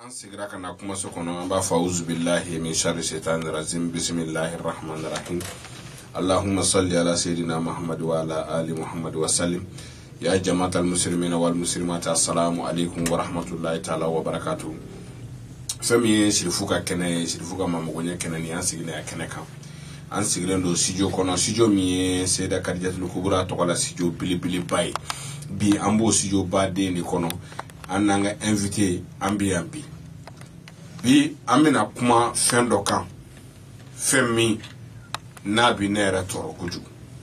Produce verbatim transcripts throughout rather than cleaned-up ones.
Ansigira kana kuma so kono amba fa'uzu billahi min sharri shaitanir rajim bismillahir rahmanir rahim Allahumma salli ala sayidina Muhammad wa ala ali Muhammad wa sallim. Ya jama'atal muslimin wal muslimat, assalamu alaikum wa rahmatullahi ta'ala wa barakatuh. Femi shirifuka kene shirifuka mamugonye kene ni ansigile ya kene kan ansigile ndo sijo kono sijo mi Seyda Khadijatul Kubra tokola sijo bili bili bay bi ambo sijo bade ni kono ananga invité ambi ambi bi amina kuma fendo kan femi nabi nera toro kuju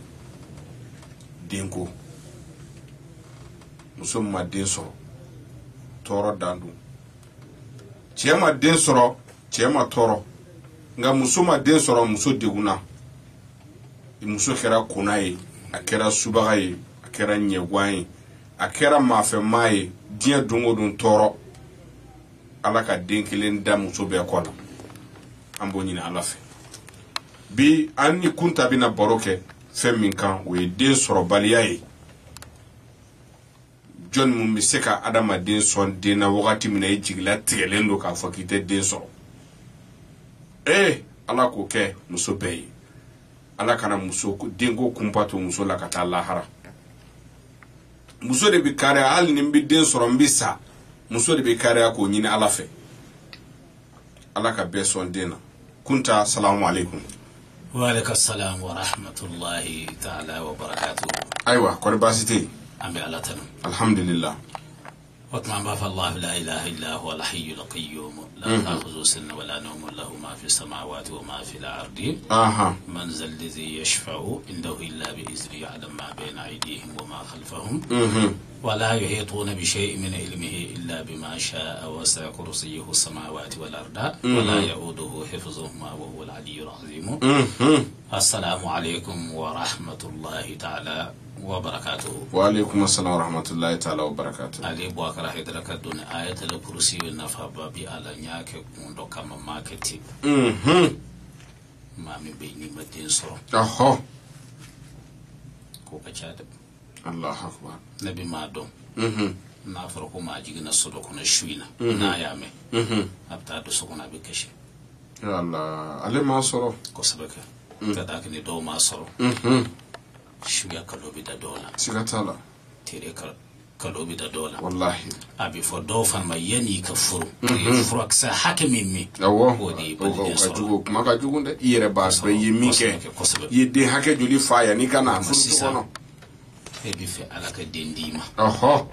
denko musumma den soro toro dandu chema den soro chema toro nga musuma den soro muso deguna muso kera kunaye akera subagaye akera nyegwaye akera mafe maye dia dungo dun toro alaka den kilen da muso be kola ambo nyina alafe bi anni kunta bina boroke femmin kan we den soro baliyaye John Mumiseka Adama den son dena wakati mina ijigila tigelendo ka fakite den so eh ala ko ke muso bey ala kana muso dengo kumpato muso la kata lahara muso de bi kare al ni bi den so mbisa muso de bi kare ko nyini ala fe ala ka be son dena kunta. Assalamu alaikum. Wa alaikum assalam wa rahmatullahi ta'ala wa barakatuh. Aywa ko basite أمي على تنم الحمد لله وطمع ما فالله لا إله إلا هو الحي القيوم لا تأخذه سن ولا نوم له ما في السماوات وما في الأرض آها من ذا الذي يشفع عنده إلا بإذنه يعلم ما بين أيديهم وما خلفهم ولا يحيطون بشيء من علمه إلا بما شاء وسع كرسيه السماوات والأرض ولا يؤوده حفظهما وهو العلي العظيم. السلام عليكم ورحمة الله تعالى وبركاته. وعليكم السلام ورحمة الله تعالى وبركاته. علي بوكرا هيدرك دون آية الكرسي والنفع بابي على نياك كوندو كما ماكتي. ما من بيني مدين صرو. أهو. كوكا شادب. الله أكبر. نبي ما دوم. نافركو ما جينا صدقنا شوينا. نايامي. أبتادو سكونا بكشي. يا الله. علي ما صرو. كوسبك. تداكني دو ما صرو. شويا كلوبي دا دولا سيغتالا تيري كلوبي دا دولا والله ابي فدو فان ما يني كفرو يفرق سا حكمي مي ايوه ودي بدي اجوك ما كاجوك ده يره باس بي ميكه يدي حكه جولي فايا ني كانا فوتو ابي في علاك دنديما اها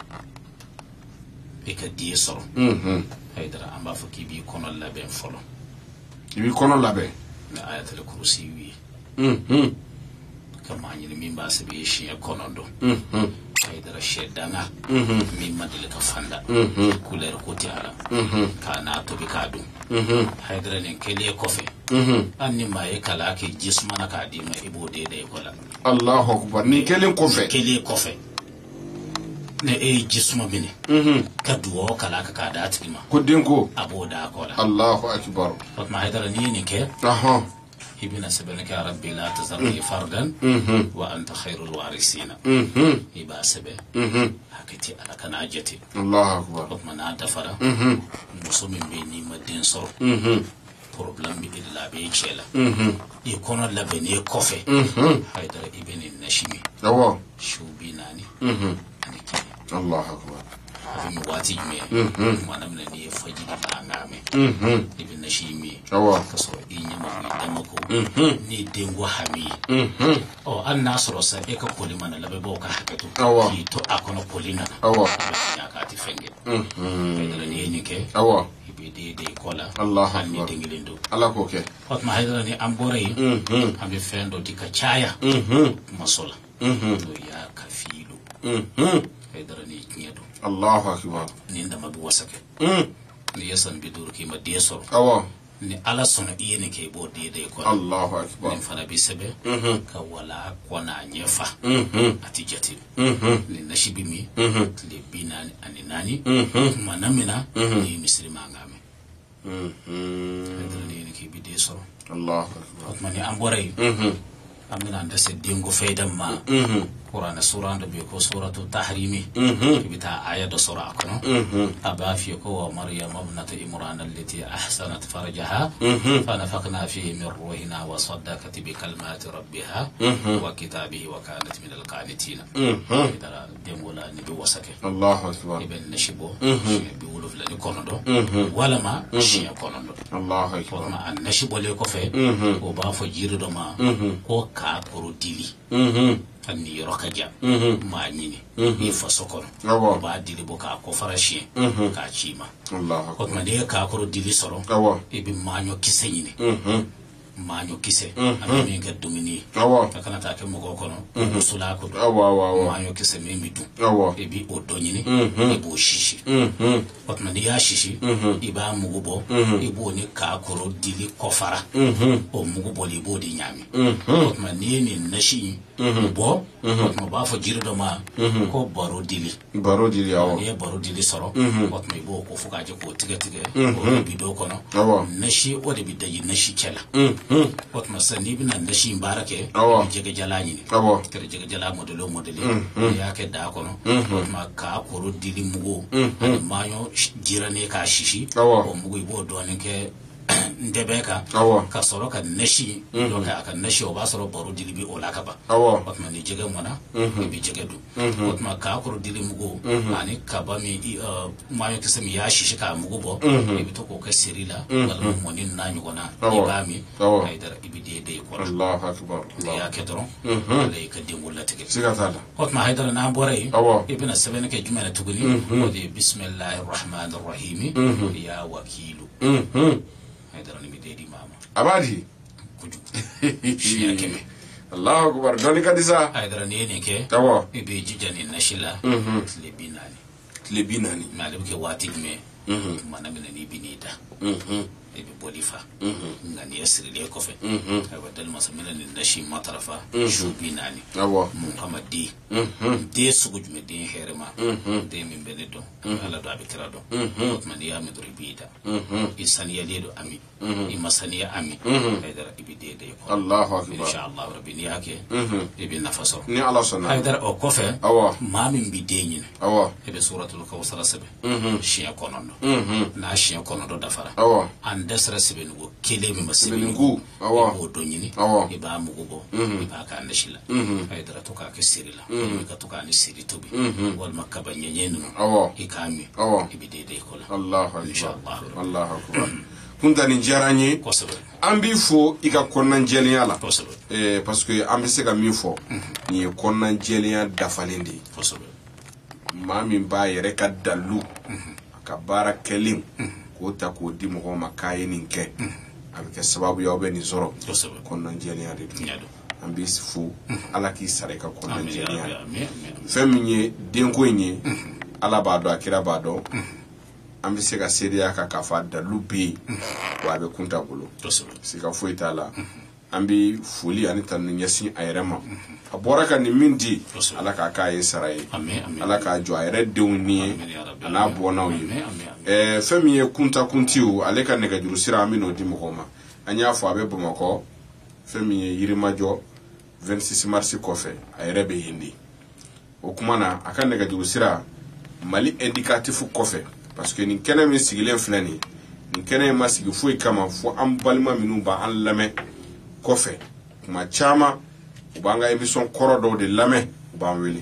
بك دي سورو اهم هيدرا ام بافكي بي كونو لابين فولو بي كونو لابين آية الكرسي وي اهم كما يعني مين باس بيشي كونوندو هيدرا شيدانا مين مدلك فاندا كولر كوتيارا كانا تو بكادو هيدرا نكلي كوفي اني ما يكلاكي جسمنا كاديما ابو دي دي كولا الله اكبر نكلي كوفي كلي كوفي ne e jismo bini kaduo kala ka kada atima kudinko aboda kola Allahu akbar fatma haydara ni ni ke aha ibina sabana ka rabbi la tazarni fardan wa anta khairul warisin iba sabe hakati ala kana ajati Allahu akbar fatma na dafara musumin be ni madin sor problem bi illa be chela e kono labene kofe haydara ibini nashimi awo shubinani الله أكبر. هذا مواتي مي. وانا من اللي فجد بعامي. ابن نشيمي. أوه. كسر إني ما يدمكو. نيدين وحمي. أو الناس رأس إيك كل من اللي ببوك حكتو. أوه. يتو أكون كلنا. أوه. يا كاتي فنجي. هذا نيني كه. أوه. يبدي دي كولا. الله أكبر. أني تنجلندو. الله كوكه. فات ما هذا ني أمبوري. أم بفندو ديكاشايا. مسولا. يا كفيلو. هيدرني كنيدو الله أكبر نيندا ما بوسكه ني يسن بدور كيما ديسور أوه ني على سنة إيني كي بو دي دي كو الله أكبر ني فانا بيسبه كولا كونا نيفا أتيجتي ني نشيبي مي لي بيناني أني ناني ما نمنا ني مسلم أنغامي هيدرني إيني كي بديسور الله أكبر أتمنى أمبوري amina anda se dingo fayda ma qur'ana sura ndo bi ko suratu tahrimi bita aya do sura kono aba fi ko wa maryam ibnat imran allati ahsanat farjaha fa nafaqna fihi min ruhina wa saddaqat bi kalimati rabbiha wa kitabihi wa kanat min alqanitin idara demola ni bi wasake Allahu akbar ibn nashibo bi wolof la ni kono do wala ma shi kono do Allahu akbar ko ma an nashibo le ko fe ko ba fo jiru do ma ko ka koro dili fanni roka jam ma nyini ni faso kono ba dili bo ka ko farashi ka chima Allah ko ma de ka ko dili soro e bi manyo kisenyini manyo kise ami ga dumini takana ta ke mo kono musula ko manyo kise me mitu e bi odonyini e bo shishi ko ma ya shishi e ba mugubo e bo ni ka ko dili kofara o mugubo li bo di nyami ko ma ni ni nashi bo ko ba fo jirdo ma ko baro dili baro dili awo e baro dili soro ko ma bo ko fuka je ko tige tige ko bi do kono nashi o de bi dayi nashi chela wat masani bina nashi barake jege jalani ni kere jege jala modelo modeli ya ke da kono ma ka ko dili mugo mayo jirane ka shishi o mugo bo do ne ke ndebeka ka soro ka nashi do ka ka nashi o ba soro baro dili bi o lakaba wat man ni jege mona bi jege du wat ma ka ko dili mugo ani ka ba mi mayo ke semi ya shishi ka mugo bo bi to ko ka sirila wala mo ni na nyugona ba mi ay dara ibide de ko Allahu akbar ya ke dron le ka dingulla tege sigatala wat ma haydara na boray ibn sabena ke jumana tuguni o de bismillahir rahmanir rahim ya wakilu haydara ni bidedi mama abadi kuju shi yake me Allahu akbar doni kadisa haydara ne ne ke tawo ibe jijani nashila le binani le binani malum ke wati me mana mina ni binita ebe bolifa ngani yasiri le kofe aba dal masamina ni nashi matarafa shubinani awo muhammad di de suguj me de herema de min benedo ala do abikira do man ya mi dribita isaniya le do ami imasaniya ami haydara ibide de ko Allahu akbar insha Allah rabbi ni yake ibe nafaso ni ala sunna haydara o kofe awo mamin bide nyin awo ebe suratul kawsar sabe shiya konondo na shiya konondo dafara awo desra sibenugo kele mi masibenugo awa o donyini e ba mugo e ba ka ndashila ay dara to ka ke sirila e ka to ka ni siri tobi wal makaba nyenyenu e kami e bi dede ko la Allahu akbar Allahu akbar kunta ni jaranye ambi fo ika konnan jeliya la eh parce que ambi se ka mi fo ni konnan jeliya dafalindi ma min ba yere ka dalu ka bara kelim ko ta ko di mo ma kay nin ke avec sababu yo be ni zoro kon nan jeliya de am bis fu ala ki sare ka kon nan jeliya femye den ko nyi ala ba do akira ba do am bis ka seriya ka ka fa da lubi wa be kunta bulu sika fu itala am bi fuli ani tan nyasi ayrema aboraka ni mindi ala ka kay sarai ala ka jo ayre dewni ana bona wi eh femiye kunta kuntiu aleka nega juru sira amino di mokoma anya fo abe bomako femiye yirimajo vingt-six mars kofe ayre be hindi okumana aka nega juru sira mali indicatif kofe parce que ni kene mi sigilen flani ni kene ma sigi fo kama fo am balma minu ba an lame kofe kuma chama ubanga emission korodo de lame ba weli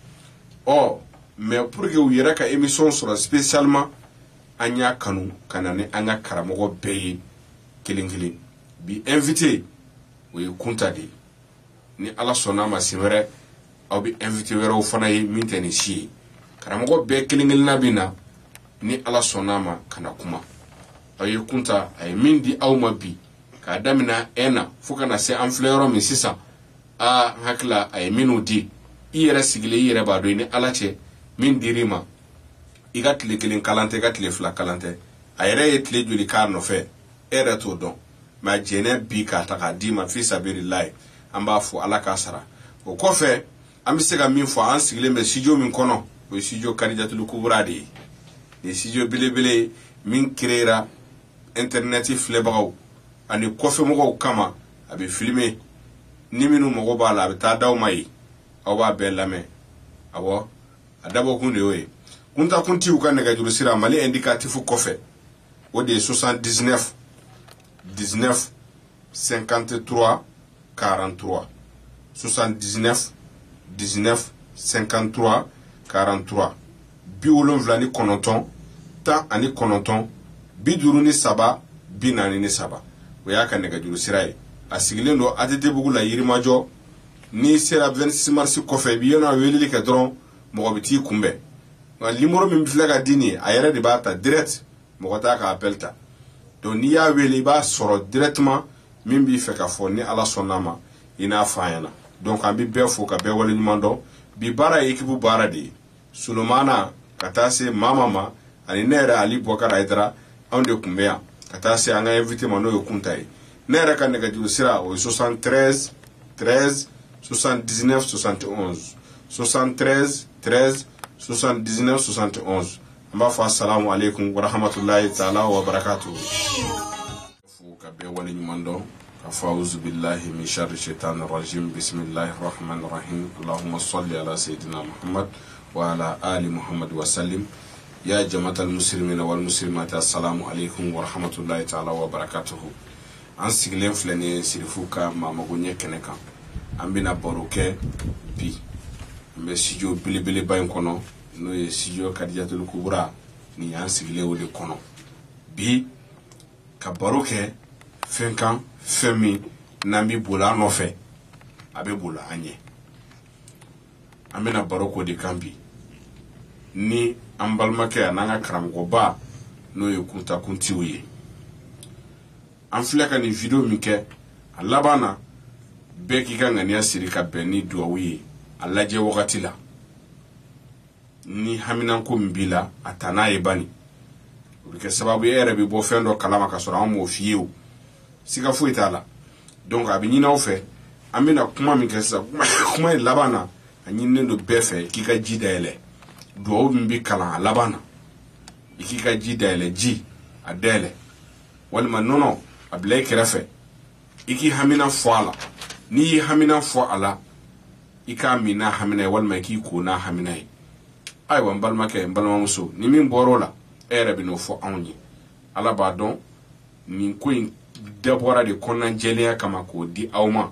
oh mais pour que vous yera ka émission sur spécialement anya kanu kanane anga karamogo beye kelingili bi invité we kuntadi ni ala sona ma sivere au bi invité wero fana yi minteni shi karamogo be kelingili nabina ni ala sona ma kana kuma ay kunta ay mindi awma bi ka damina ena fuka na se amflero mi sisa a hakla ay minudi iyere sigile iyere ba do ni ala che min dirima igat le kelin kalante gat le fla kalante ayre et le juli kar no fe ere to don ma jene bi ka ta ka di ma fi sabilillah amba fu ala kasara o ko fe ambi se ga min fo an sigile me sijo min kono o sijo karijatul kubra de de sijo bile bile min créera internet flebagaw ani ko fe mo kama abi filmer ni minnu mago b'a la a bɛ taa d'aw ma ye aw b'a bɛɛ lamɛn awɔ a dabɔkun de y'o ye kuntakuntiw ka nɛgɛjuru sira Mali indicatif kɔfɛ o de ye soixante-dix-neuf dix-neuf cinquante-trois quarante-trois soixante-dix-neuf dix-neuf cinquante-trois quarante-trois bi wolonwula ni kɔnɔntɔn tan ani kɔnɔntɔn bi duuru ni saba bi naani ni saba o y'a ka nɛgɛjuru sira ye a sigilen don A T T bugu la Yirimajɔ ni sera vingt-six mars kɔfɛ i bi yana weleli kɛ dɔrɔn mɔgɔ bɛ t'i kunbɛn nka numéro min filɛ ka di nin a yɛrɛ de b'a ta direct mɔgɔ t'a ka appel ta donc n'i y'a wele i b'a sɔrɔ directement min b'i fɛ ka fɔ ni Ala sɔnn'a ma i n'a fɔ an ɲɛna donc an bɛ bɛɛ fo ka bɛɛ wale ɲuman dɔn bi baara ye équipe baara de ye Solomana ka taa se Mama ma ani ne yɛrɛ Ali Bukar Ayidara anw de kun bɛ yan ka taa se an ka invité ma n'o ye Kunta ye ne yɛrɛ ka nɛgɛjuru sira o ye soixante-treize treize soixante-dix-neuf soixante et onze soixante-treize treize soixante-dix-neuf soixante et onze an b'a fɔ assalamu alaikum wa rahmatullahi ta'ala wa barakatuhu fo ka bɛɛ wale ɲuman dɔn ka fɔ auzu billahi min sharri shaitanir rajim bismillahir rahmanir rahim allahumma salli ala sayyidina Muhammad wa ala ali Muhammad wa sallim ya jama'atal muslimina wal muslimat assalamu alaikum wa rahmatullahi ta'ala wa barakatuhu an sigilen filɛ ni Sirifu ka Mamago ɲɛ kɛnɛ kan an bɛna baro kɛ bi an bɛ studio belebeleba in kɔnɔ n'o ye studio Kadijatul Kubra ni an sigilen o de kɔnɔ bi ka baro kɛ fɛn kan fɛn min n'an bɛ boli an nɔfɛ a bɛ boli an ɲɛ an bɛna baro k'o de kan bi ni an balimakɛ a n'an ka karamɔgɔba n'o ye kuntakuntiw ye an filɛ ka nin video min kɛ a laban na bɛɛ k'i ka ŋaniya siri ka bɛn ni duwawu ye a lajɛ wagati la ni haminanko min b'i la a ta n'a ye bani o bɛ kɛ sababu e yɛrɛ bɛ bɔ fɛn dɔ kalama ka sɔrɔ an m'o f'i ye o siga foyi t'a la donc a bɛ ɲini aw fɛ an bɛna kuma min kɛ sisan kuma ye laban na a ɲininen don bɛɛ fɛ k'i ka ji dayɛlɛ duwawu min bɛ kalan a laban na i k'i ka ji dayɛlɛ ji a dayɛlɛ walima nɔnɔ a bila i kɛrɛfɛ i k'i hamina fɔ a la n'i y'i hamina fɔ a la i k'a min n'a hamina ye walima i k'i ko n'a hamina ye ayiwa n balimakɛ n balimamuso ni min bɔr'o la e yɛrɛ bɛ n'o fɔ anw ye Ala b'a dɔn nin ko in dabɔra de kɔnɔnajɛlenya kama k'o di aw ma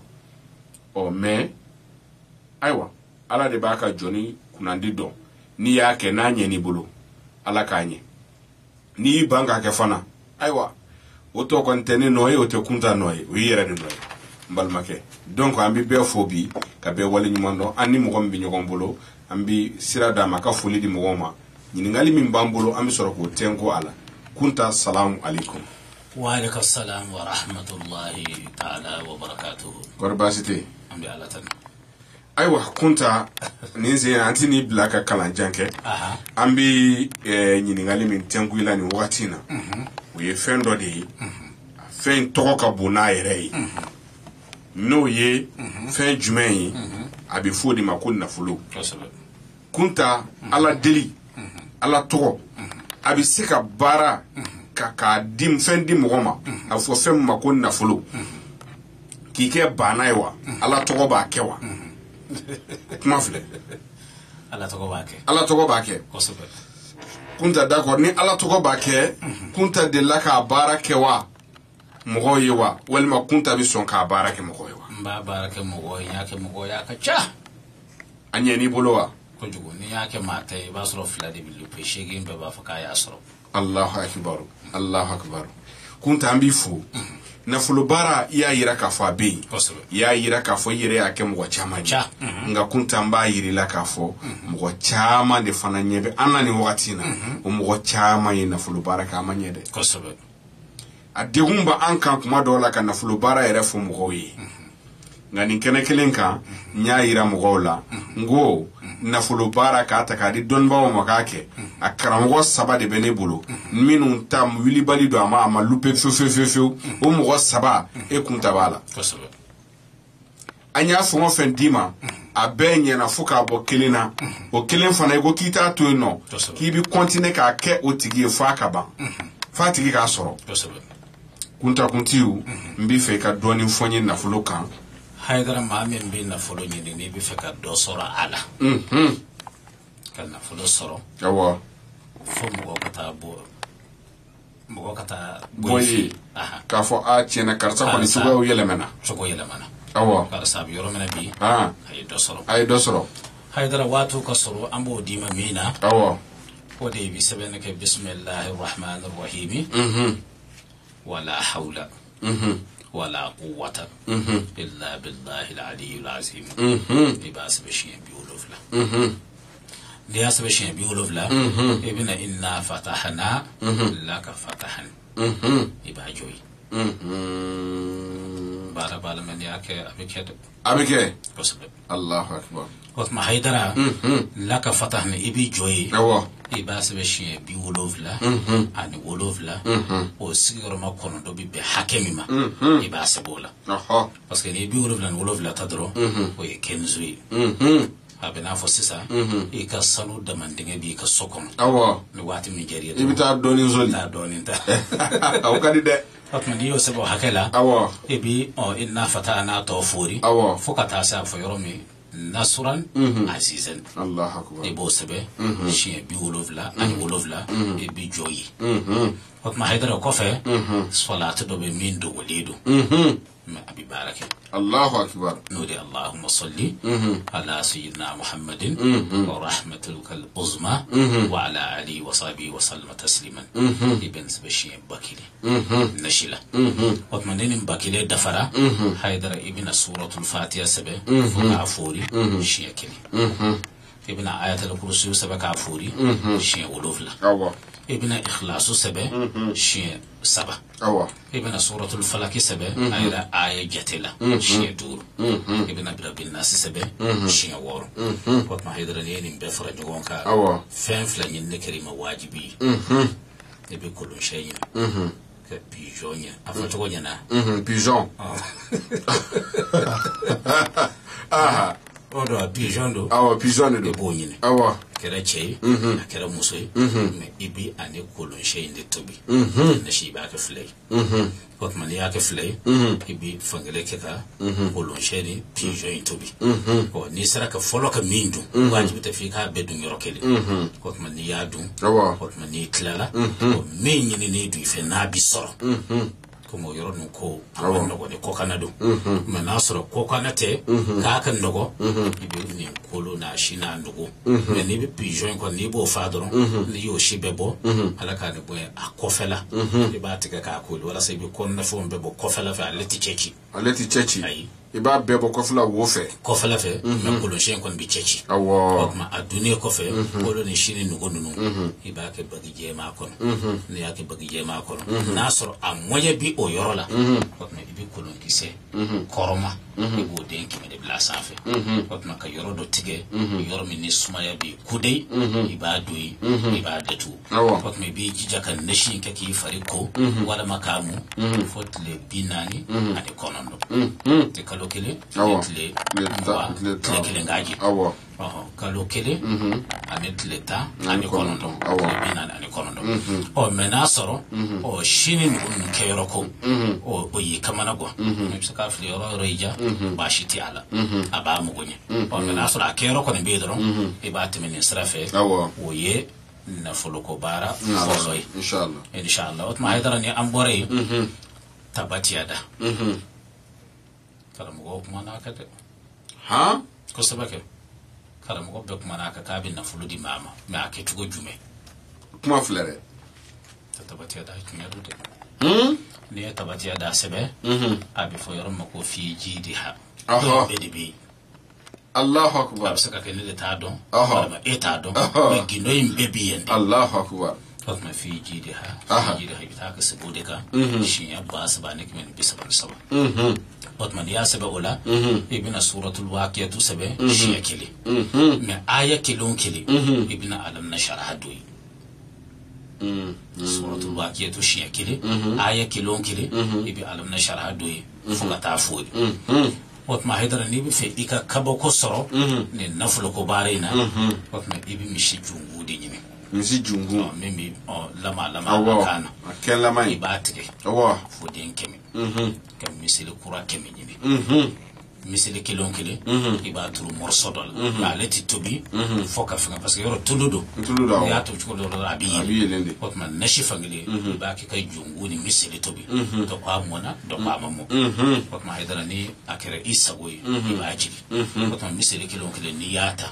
ɔ mais ayiwa Ala de b'a ka jɔni kunnandi dɔn n'i y'a kɛ n'a ɲɛ n'i bolo Ala k'a ɲɛ n'i y'i ban k'a kɛ fana ayiwa o tɔ kɔni tɛ ne nɔ ye o tɛ Kunta nɔ ye o y'i yɛrɛ de nɔ ye n balimakɛ donc an bɛ bɛɛ fo bi ka bɛɛ wale ɲuman dɔn an ni mɔgɔ min bɛ ɲɔgɔn bolo an bɛ sira d'a ma ka foli di mɔgɔw ma ɲininkali min b'an bolo an bɛ sɔrɔ k'o tɛnko a la Kunta salamu alaikum wa alaikum salam wa rahmatullahi ta'ala wa barakatuhu kɔri baasi tɛ yen an bɛ Ala tanu ayiwa Kunta nin sen an tɛ n'i bila ka kalanjan kɛ an bɛ ɲininkali min tɛnku i la nin wagati in na o ye fɛn dɔ de ye fɛn tɔgɔ ka bon n'a yɛrɛ ye n'o ye fɛn jumɛn ye a bɛ fɔ o de ma ko nafolo Kunta Ala deli Ala tɔgɔ a bɛ se ka baara ka k'a di fɛn di mɔgɔ ma a fɔ fɛn min ma ko nafolo k'i kɛ bana ye wa Ala tɔgɔ b'a kɛ wa kuma filɛ Ala tɔgɔ b'a kɛ Ala tɔgɔ b'a kɛ Kunta d'accord ni Ala tɔgɔ b'a kɛ Kunta delila k'a baara kɛ wa mɔgɔw ye wa walima Kunta bɛ sɔn k'a baara kɛ mɔgɔw ye wa n b'a baara kɛ mɔgɔw ye n y'a kɛ mɔgɔw ye a ka ca a ɲɛ n'i bolo wa kojugu n'i y'a kɛ maa ta ye i b'a sɔrɔ fila de bɛ lupe seegin bɛɛ b'a fɔ k'a y'a sɔrɔ Allahu akbar Allahu akbar Kunta an b'i fo nafolo baara i y'a yira k'a fɔ a bɛ yen i y'a yira k'a fɔ i yɛrɛ y'a kɛ mɔgɔ caman ye nka Kunta an b'a yir'i la k'a fɔ mɔgɔ caman de fana ɲɛ bɛ an na nin wagati in na o mɔgɔ caman ye nafolo baara kɛ a ma ɲɛ dɛ kosɛbɛ a degun b'an kan kuma dɔw la ka nafolo baara yɛrɛ fɔ mɔgɔw ye nka nin kɛnɛ kelen kan n y'a yira mɔgɔw la n ko nafolo baara k'a ta k'a di dɔnnibaaw ma k'a kɛ a karamɔgɔ saba de bɛ ne bolo minnu ta wilibali don a ma a ma lupe fewu fewu fewu o mɔgɔ saba e Kunta b'a la an y'a fɛn o fɛn d'i ma a bɛɛ ɲɛna fo k'a bɔ kelen na o kelen fana i ko k'i t'a to yen nɔ k'i bɛ kɔntine k'a kɛ o tigi ye f'a ka ban f'a tigi k'a sɔrɔ Kuntakuntiw n b'i fɛ i ka dɔɔni fɔ n ye nafolo kan haydara ma min bi na folo nyini ni bi feka do soro ala mhm kan na folo soro awa fo mo kata bo mo kata boyi aha ka fo a tiena karsa ko ni sugo yelemena sugo yelemena awa kala sabi yoro mena bi ah ay do soro ay do soro haydara watu ka soro ambo dima mina awa ودي بسبنك بسم الله الرحمن الرحيم ولا حول ولا قوة إلا بالله العلي العظيم لباس بشين بيقولوا فلا لباس بشين بيقولوا فلا ابن إنا فتحنا لك فتحا يبقى جوي بارا بارا من ياك أبيك أبيك بسبب الله أكبر وقت ما هيدرا لك فتحنا إبي جوي أوه ibas be shien bi wolovla ani wolovla o sigoro ma kono do bi be hakemi ma ibas bola aha parce que ni bi wolovla wolovla tadro o e kenzui abena fo sisa e ka sanu de mandinga bi ka sokon awa ni wati mi jeri ibita doni zoli ta doni ta aw kadi de atma ni yo sebo hakela awa e bi o inna fatana to fori awa fokata sa fo yoromi nasran azizan Allah akbar e bo sebe shi bi wolovla ani wolovla e bi joyi wat ma haydara ko fe salatu do be min do wolido ma abi baraka الله أكبر نودي اللهم صل على سيدنا محمد ورحمتك العظمى وعلى آله وصحبه وسلم تسليما ابن سبشي بكيلي نشيلا واتمنين بكيلي دفرا حيدر ابن سورة الفاتحة سبه فكافوري شيكلي ابن آيات الكرسي سبه كافوري شي ولوفلا ابن إخلاص سبه شي سبه أوه ابن سورة الفلك سبه أيضا آية جتلا شيء دور ابن رب الناس سبه شيء وار وقت ما هيدرني إن بفرج جوانك أوه فين فلان نكريم واجبي نبي كل شيء كبيجونيا أفتوجنا بيجون آه odo pigeon do awa pigeon do bonyine awa kera chei kera musoi me ibi ane kolon shey de tobi na shi ba ka flay kot man ya ka flay ibi fangale keka kolon shey ni pigeon tobi ko ni saraka folo ka mindu wajibi ta fi ka bedu nyorokele kot man ya du awa kot man ni klala ko menyine ne du fe na bi soro como yoro no ko awon no ko kanado me nasro ko kanate ka kan dogo ibe ni kolo na shina ndogo me ni bi pigeon ko ni bo fadoro ni yo shibebo ala ka ne boy akofela e ba tika ka ko wala sai bi kon na fo mbebo kofela fa leti chechi aleti chechi ai iba bebo kofela wo fe kofela fe me kolo shen kon bi chechi awo ma aduni ko fe kolo ni shini nugo nunu iba ke bagi je ma kon ni ya ke bagi je ma kon nasro amoye bi o yorola otma ibi kolon kise koroma ibo denki me de blasa fe otma ka yoro do tige yoro mi ni sumaya bi kudai iba doyi iba datu otma bi jija kan nashi ka ki fariko wala makamu fotle binani ade konondo te kalokele le le kele ngaji awo kalokele anet leta ani konondo binani ani konondo o menasoro o shini ngun kero ko o o yi kamana go mi saka fli ro reja ba shiti ala aba mu gonye o menasoro akero ko ne bedro e ba timini srafe o ye na folo ko bara folloy inshallah inshallah ot ma haydara ni ambore tabatiada karam go kuma na ka ha ko sabake karam go be kuma na ka ka bin na folo di mama me ake tugo jume kuma flere tabatiada tunya dute hmm ni tabatiada sebe abi fo yorom ko fi jidi ha aha be Allahu akbar absaka ke le ta don aha ma eta don me gino imbe biyen Allahu akbar ma fi jidi ha aha jidi ha bitaka saboda ka shi ya ba su ba ne kimen bisa ban sawa mhm otman ya sabe ola ibn suratul waqiatu sabe shi ya kile me aya kilon kile ibn alam nasharah doyi suratul waqiatu shi ya kile aya kilon kile ibn alam nasharah doyi fuka ta fodi otma haydara ni bi fe ika kabo ko soro ni nafulo ko barena otma ibi mishi jungu de nyime mishi jungu mimi o lama lama kana akela mai ibatike awa fodin kemi mhm kam misili kura kemi nyime mhm misili kilon kile iba turu morso dol ba leti tobi foka fanga parce que yoro tuludo tuludo ya to chuko do abi abi hotman nashi fangile ba ki kai jungu ni misili tobi to kwa mona do kwa mamu hotman haidara ni akere isa goyi iba ajili hotman misili kilon kile ni yata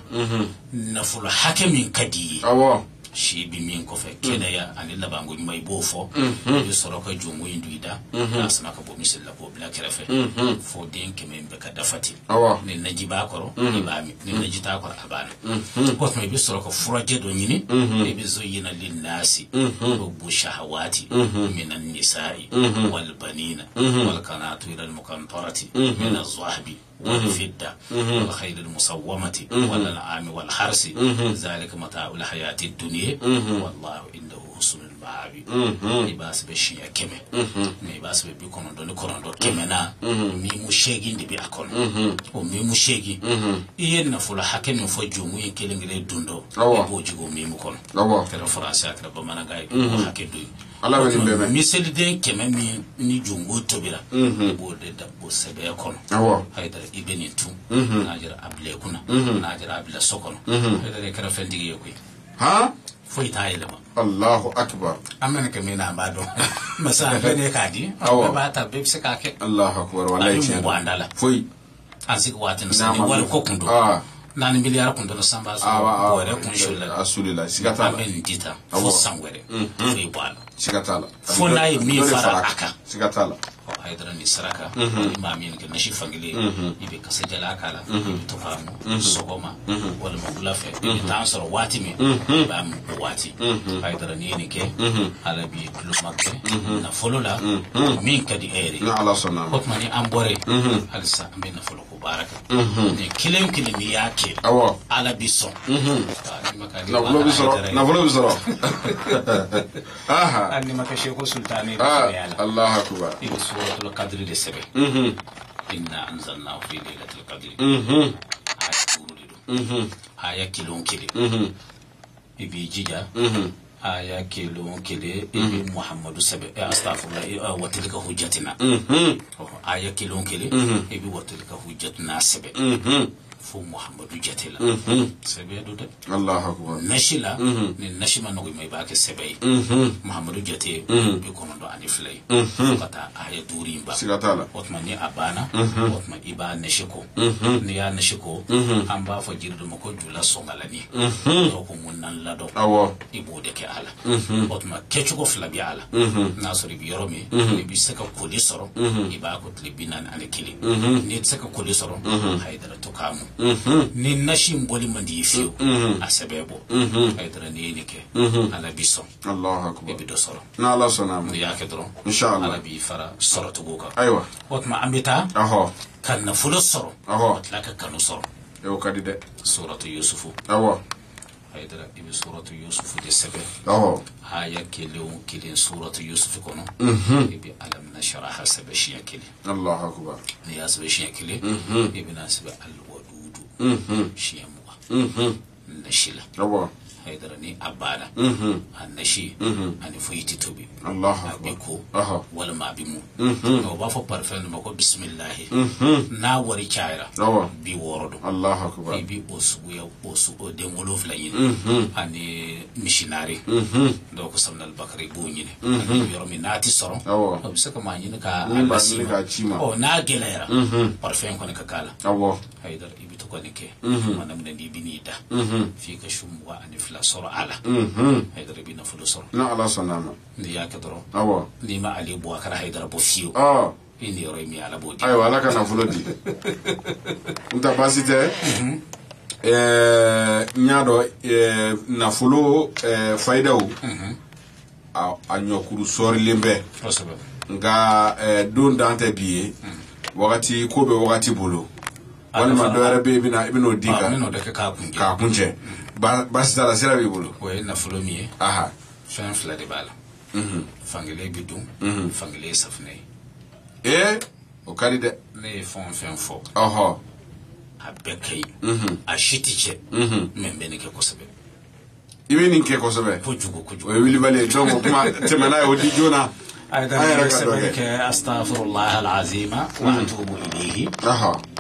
na fulu hakemin kadi awo shi bi min ko fe kene ya ani labango mai bofo bi soroka jungu induida na sama ka bo misil la bo bla kerefe fo den kemen be ka dafati ni najiba koro ni ba mi ni najita koro abana ko mai bi soroka furaje do nyini e bi zoyina lin nasi bu shahawati min an nisa'i wal banina wal qanatir al muqantarati min az-zahabi والفدة والخيل المصومة والأنعام والحرث ذلك متاع الحياة الدنيا والله عنده حسن المآب يباس بشيء كمه يباس بيكون دون كون دون كمنا مي مشيغي دي بيكون او مي مشيغي ين فلا حكم فجوم يكلنغري دوندو بوجو مي مكون ترى فرنسا كده بمانا غاي حكيدو ala woni bebe miseli den keme mi ni jungo tobira bo de dabbo sebe kono awo hayda ibeni tu najira able kuna najira able sokono hayda kara fendige yokoy ha foi tayele ma Allahu akbar amana keme na mbado masa bene kadi ba ta be sika ke Allahu akbar wallahi ci wandala foi asik watin sani wal kokundo ah nani miliyar kun don samba so bore kun shulla asulila sigata amen dita fo sangwere fo ibala sigatala fo nay mi fara aka sigatala o haydara ni saraka imamin ke nashi fangile ibe kasajala kala to famu sogoma wala magula fe ibe tansor wati mi ba mu wati haydara ni ni ke alabi klumakke na folola min kadi ere na ala sona hotmani ambore halisa ambe na folo ko baraka ni kilem kilemi yake awo ala bison na volo bisoro na volo bisoro aha anni makashe ko sultani rasuliyala Allah akbar ibi suratul qadr de sebe mhm inna anzalnahu fi lailatul qadr mhm ayatu aya kilon kile mhm ibi jija mhm aya kilon kile ibi muhammadu sebe astaghfirullah wa tilka hujjatina mhm aya kilon kile ibi wa tilka hujjatina sebe mhm fo muhammadu jatela sebe do de Allah akbar nashila ni nashima no mai ba ke sebe muhammadu jate bi ko ndo ani flay kata aya duri ba sigatala otmani abana otma iba nashiko ni ya nashiko amba fo jirdu mako jula songalani to ko munnan lado awo ibo de ke ala otma kechugo flabi ala nasori bi yoromi bi saka kodi soro iba ko tlibinan ani kili ni saka kodi soro haydara to kamu ni nashim boli mandi fiu asebebo haydara ni nike ala bison Allah akbar bi do soro na Allah sonam ya kedro inshallah ala bi fara soro to goka aywa otma ambita aho kan na fulo soro aho laka kanu soro yo kadide suratu yusufu awo haydara ibi suratu yusufu de sebe aho haya kelu kilin suratu yusufu kono ibi alam nashraha sebe shiya kili Allah akbar ni asbe shiya kili ibi nasbe al mhm shiyamwa mhm nashila awo haydara ni abana mhm anashi ani fuiti tobi Allah akbar aha wala ma bimu no ba fo parfum mako bismillah na wari chaira awo bi worodo Allah akbar bi osu ya osu o de wolof la yin ani missionary do ko samnal bakari bo nyine yoromi nati soro awo bisaka ma nyine ka anasi o na gelera parfum ko ne kala awo haydara ko nike manam ne di binida fi ka shumwa ani fla soro ala haydara bina fulo soro na ala sonama ni yakadro awo ni ma ali bo akara haydara bo fiu ah ini yoro mi ala bodi ay wala kana fulo di unta basite eh nyado eh na fulo eh faida o a anyokuru sori lembe nga eh don dante biye wakati ko be wakati bolo wala ma do arabe bina ibino dika no de ka kunje ka kunje ba basta la sira bi bolo we na fulo mi aha fan fla de bala mhm fangele bidum mhm fangele safne eh o karide ne fon fen fo aha abekay mhm a shitiche mhm membe ne ke kosabe ibeni ke kosabe kujugo kujugo we wili bale jongo kuma temana o di jona أيضا أستغفر الله العظيم وأتوب إليه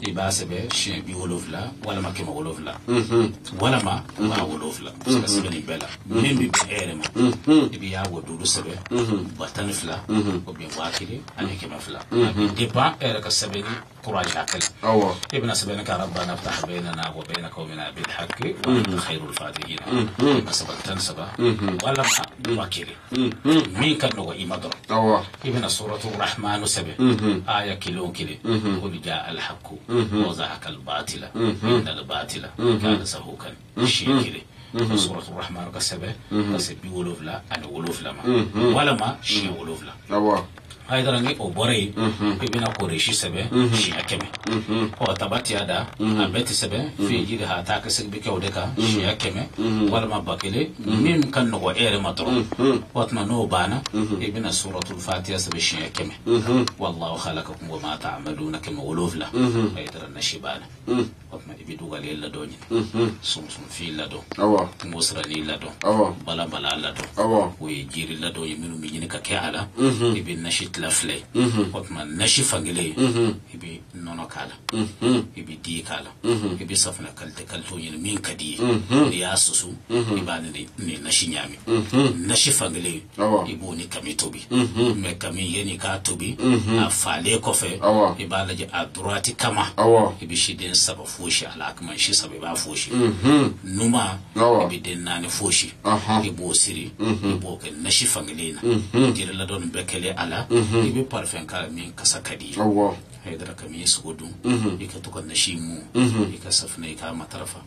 iba sebe shin bi wolofla wala ma kema wolofla wala ma ma wolofla sebe sebe ni bela min bi ere ma ibi ya wodu sebe batan fla ko bi wakili ani kema fla de ba ere ka sebe ni courage akal awa ibn sabana ka rabbana iftah bainana wa bain qawmina bil haqqi wa anta khairul fatihin masabal tansaba wala ma wakili min kan no imadra awa ibn suratul rahman sebe aya kilon kile qul jaa al haqq wa zahaqa al batila inna al batila kana zahukan shikile suratul rahman ka sebe ka sebi wolofla ani wolofla ma wala ma shi wolofla awa haydara ni o bore ibina koreshi sebe shi akeme o tabati ada abeti sebe fi jida ha ta ka sebe ke odeka shi akeme wala ma bakele min kan no ere matro watma no bana ibina suratul fatiha sebe shi akeme wallahu khalaqakum wa ma ta'maluna kama wolofla haydara na shibana watma ibidu gal yalla doñi sum sum fi lado awa musrani lado awa bala bala lado awa we jiri lado yiminu mi ni ka ke ala ibin nashi la flay hotman nashi fangile ibi nono kala ibi di kala ibi safna kalte kalto yin min kadi ya susu ibani ni nashi nyami nashi fangile ibo ni kami tobi me kami yeni ka tobi afale kofe ibala je adurati kama ibi shiden saba foshi ala kuma shi saba ba foshi numa ibi den nani foshi ibo siri ibo ke nashi fangile na jira la don bekele ala ibi parfum kala min kasa kadi awa haydara kami sugudu ika to kan nashimu ika safna ika matarafa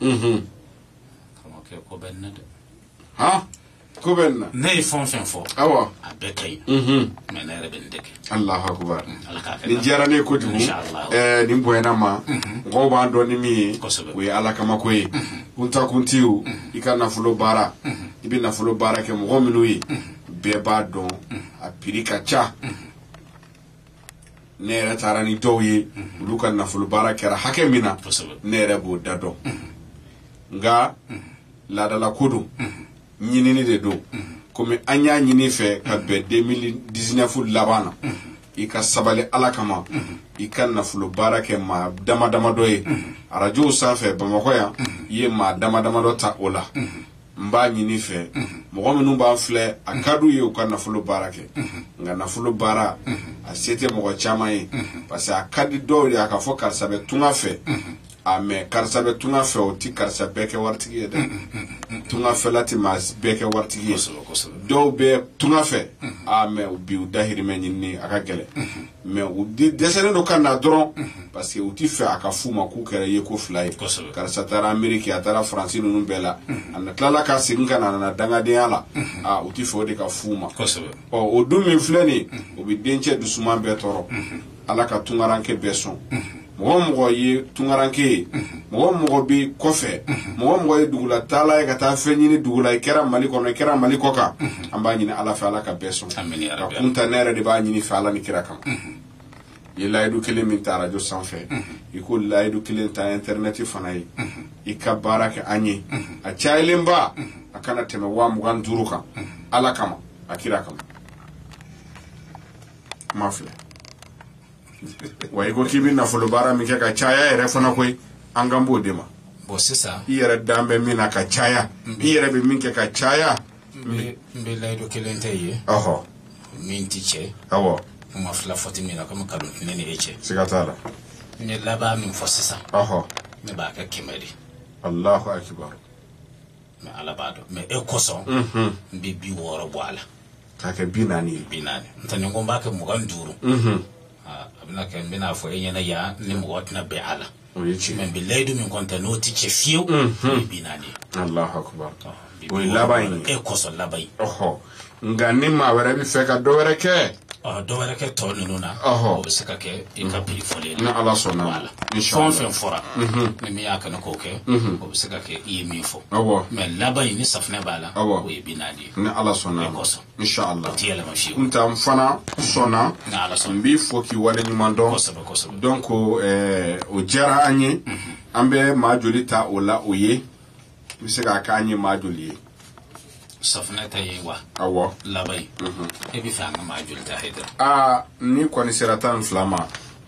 kama ke ko benna ha ko benna ne fon fen fo awa abekay men na ben deke allahu akbar alaka ni jara ne ko dum eh ni boyna ma go ba do ni mi we alaka makoy kunta kuntiu ika na fulo bara ibi na fulo bara ke mo minu yi be ba don a pirika cha nere tarani doye lukan na fulu bara kera hake mina nere bo dado nga la dala kudu nyini ni de do comme anya nyini fe ka be deux mille dix-neuf labana ika sabale alakama ika na fulu bara ke ma dama dama doye arajo safe bamako ya ye ma dama dama do ta ola mba nyini fe mo minu ba fle akadu ye ka na fulu bara ke nga na fulu bara asete mo chama yi parce akadi do ya ka fo karsa be tunga fe ame karsa be tunga fe o ti karsa beke wartigi de tunga fe lati mas beke wartigi do be tunga fe ame ubi udahiri menini akagele me udi desene do kana dron parce que uti fe akafuma ku kere ye ko fly karsa tara america atara france nunu bela ana klala ka singa na na danga de ala a uti fe de ka fuma o odumi fleni obi denche dusuma be toro ala ka tungaranke beson mo mo ye tungaranke mo mo bi kofe mo mo ye dugula tala ka ta fenyini dugula kera maliko no kera maliko ka amba nyini ala fa ala ka beson amini rabbi kunta nere de ba nyini fa ala ni kira kam ye laydu kele min tara jo sanfe iko laydu kele ta internet fanay ikabaraka anyi a chailimba akana teme wa mu gan duruka ala kama akira kama mafle way ko kibi na fulu bara mi ka chaya ere fana koy angambo dema bo sisa yere dambe mina ka chaya yere be min ka chaya mbe mbe laydo kelente ye oho min tiche awo ma fla foti mina comme kadu nene eche sigatala ne laba min fo sisa oho me ba ka kimedi allahu akbar me ala bado me e koso mbe bi woro bwala ka ke binani binani ntani ngomba ke mo ganduru mhm abna ke mbina fo enyana ya ni mo watna be ala oyichi men bi laydu min konta noti che fiu binani allahu akbar o labai e koso labai oho ngani ma wara bi feka do wara ke oh do wara ke to nuna oho o saka ke e ka bi fole na ala sona wala inshallah fon fora ni mi aka na ko ke o saka ke e mi fo awo men labai ni safna bala Awo. o e binani na ala sona koso inshallah tiela ma shi kunta mfana sona na ala son mbi foki wale nyumando koso koso donc eh o jara anye ambe majoli ta ola oye bisega ka anye majoli safna tayi wa awo labai e bi fa ma julta hidra a ni kwani seratan flama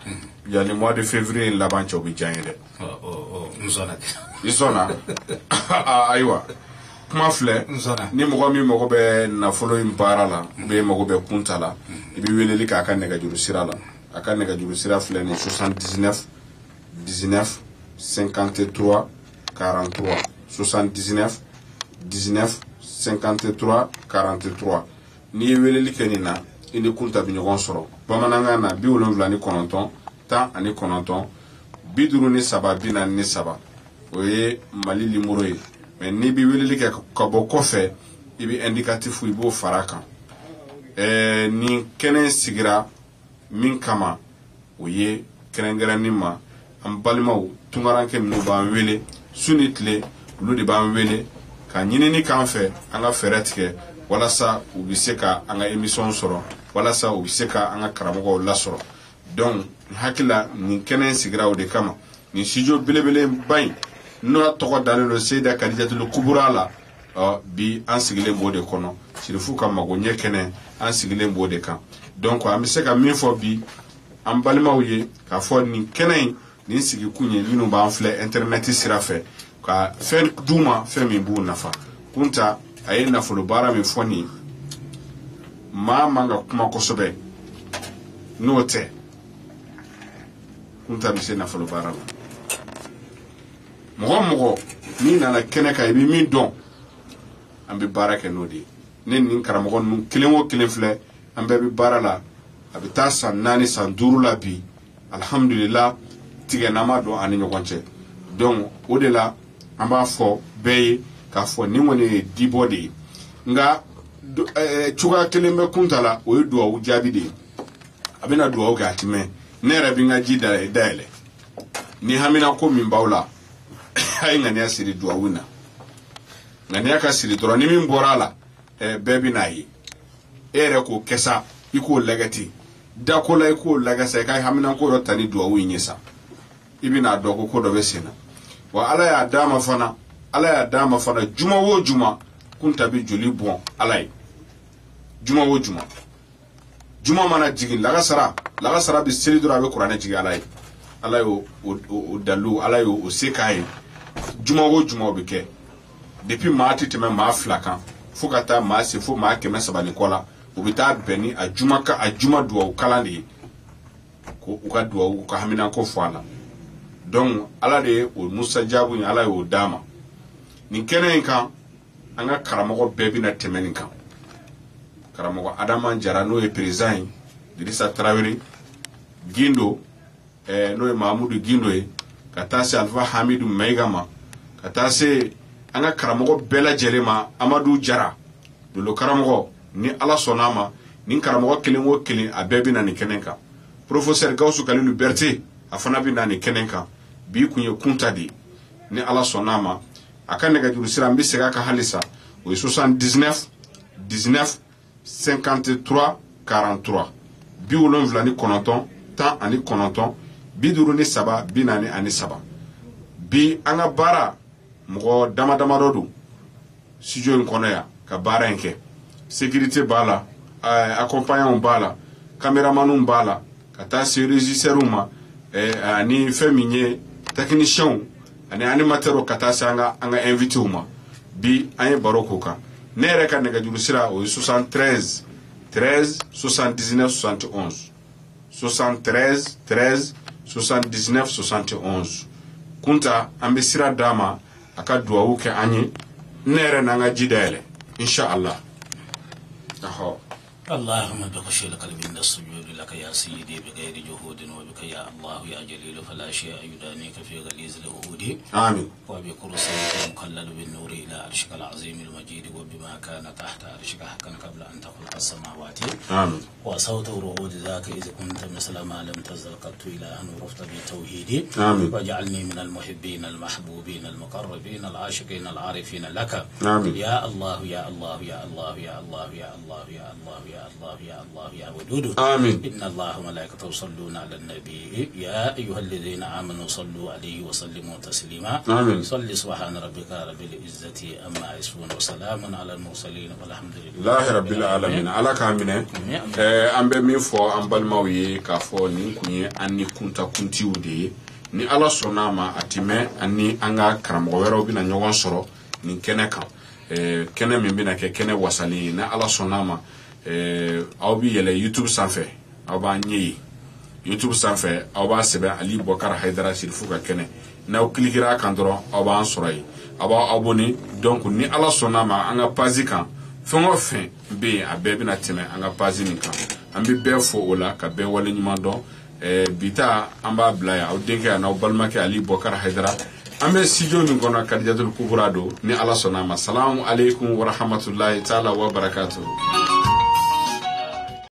yani mois de février laban ciow bi jangé oh oh nzona isona aywa kuma flé ni mo mi mo be na folo impara la be mo be kunta la ibi weleli ka kan nega juru sira la aka nega juru sira flé ni soixante-dix-neuf dix-neuf cinquante-trois quarante-trois soixante-dix-neuf dix-neuf cinquante-trois quarante-trois ni weleli kenina ini kunta bi ñogon soro bamananga na bi wolonvla ni kononton tan ani kononton bi duru ni saba bi na ni saba oye mali limuro ye mais ni bi weleli ke ka bo kofe ibi indicatif ibo faraka eh ni kenen sigira min kama oye kenen garanni ma am balmaw tungaranke minu ba wele sunitle lu de ba wele ka nyinini kan fe anga feretke wala sa ubiseka anga emission soro wala sa ubiseka anga karamogo la soro donc hakila ni kenen sigira o de kama ni sijo belebele bay no to ko dalelo Seyda Khadijatul Kubra la uh, bi an sigile mbode kono sirifu kam mago nyekene an sigile mbode kan donc am seka mi fo bi am balmawye ka fo ni kenen ni sigi kunye minu ba anfle internet sira fe ka fen duma fe mi bu nafa kunta aye na folo bara mi foni ma manga kuma kosobe note kunta mi se na folo bara mo mo ni na na kene ka ibi mi don ambe bara ke nodi nen nin karamo nun kilenwo kilen fle ambe bi bara la abita san nani san duru la bi alhamdulillah tige nama do ani nyokonche donc odela amba fo beye ka fo ni woni dibode nga eh, chuga kelembe kuntala o do o jabide abina do o gatime nere bi nga jida daile ni hamina ko min bawla ay ngani asiri do wuna ngani aka siri to ni min borala e bebi nayi ere ko kesa iko lagati dakola iko lagasa kay hamina ko rotani do winyesa ibina dogo ko do besina wa ala ya dama fana ala ya dama fana juma wo juma kunta bi joli bon alay juma wo juma juma mana jigin laga sara laga sara bi seli dura be qur'ana jigi alay alay o o dalu alay o sekai juma wo juma be ke depuis maati teme ma flakan fukata ma se fo ma keme sabani kola ubita beni a juma ka a juma duwa kalandi ko uka duwa ko hamina ko fala donc ala de o musa jabu ni ala o dama ni kenen kan anga karamogo bebi na temeni kan karamogo adama jara no e president Idrissa Traoré Gindo eh no e Mamadou Gindo e katase Alpha Hamidou Maigama katase anga karamogo bela jelema Amadou Jara do lo karamogo ni ala sonama ni karamogo kelen wo kelen a bebi na ni kenen kan professeur Gawsu Kalilu Berté afana bi na ni kenen kan bi kunye kuntadi ni ala sonama akane ga juru sira mbi sega ka halisa o soixante-dix-neuf dix-neuf cinquante-trois quarante-trois bi wolon vlani kononton tan ani kononton bi duru ni saba bi nani ani saba bi anga bara mo dama dama rodu sijo en konoya ka bara enke sécurité bala accompagnant bala cameraman bala kata se régisseur ma ani feminye technicien ani animateur kata sanga anga invité uma bi ay baroko ka nere ka nega juru sira o soixante-treize treize soixante-dix-neuf soixante et onze soixante-treize treize soixante-dix-neuf soixante et onze kunta ambe sira dama aka duwawu ke anyi nere nanga jidele insha Allah aho اللهم بخشي لك من السجود لك يا سيدي بغير جهود وبك يا الله يا جليل فلا شيء يدانيك في غليظ الوهود آمين وبكرسيك المكلل بالنور إلى عرشك العظيم المجيد وبما كان تحت عرشك حقا قبل أن تخلق السماوات آمين وصوت رعود ذاك إذ كنت مثل ما لم تزل قد إلى أن ورفت بتوحيدي آمين واجعلني من المحبين المحبوبين المقربين العاشقين العارفين لك آمين يا الله يا الله يا الله يا الله يا الله يا الله يا الله يا الله يا ودود آمين. إن الله وملائكته يصلون على النبي يا أيها الذين آمنوا صلوا عليه وسلموا تسليما آمين. صل سبحان ربك رب العزة أما يصفون وسلام على المرسلين والحمد لله الله رب العالمين على كامنة أمبي ميفو أمبال موي كافو نكوني أني كنتا كنتي ودي ni ala sona ma atime ani anga karamo wero bi na nyogon soro ni kene kan eh kene min bi na ke kene wasali na ala sona ma eh aw bi yele YouTube sanfɛ aw ba nyi YouTube sanfɛ aw ba sebe Ali Bokar Haidara Sirfu ka kene na o klikira kan doro aw ba soro yi aw ba abonné donc ni ala sona ma anga page kan fengo fen be a be bi na time anga page ni kan an bi be fo ola ka be wale nyima don eh bita amba blaya o denke na o balmake Ali Bokar Haidara ambe studio min gona Kadijatul Kubra do ni ala sona ma. Assalamu alaikum wa rahmatullahi ta'ala wa barakatuh.